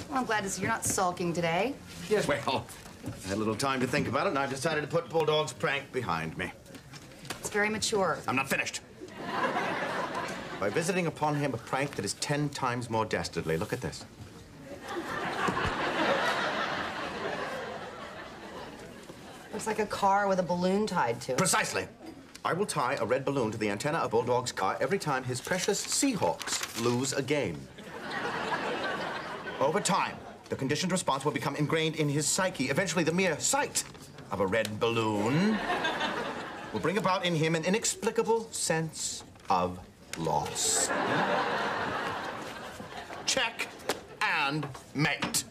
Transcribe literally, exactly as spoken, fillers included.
Well, I'm glad to see you're not sulking today. Yes, well, I had a little time to think about it, and I've decided to put Bulldog's prank behind me. It's very mature. I'm not finished. By visiting upon him a prank that is ten times more dastardly. Look at this. Looks like a car with a balloon tied to it. Precisely. I will tie a red balloon to the antenna of Bulldog's car every time his precious Seahawks lose a game. Over time, the conditioned response will become ingrained in his psyche. Eventually, the mere sight of a red balloon will bring about in him an inexplicable sense of loss. Check and mate.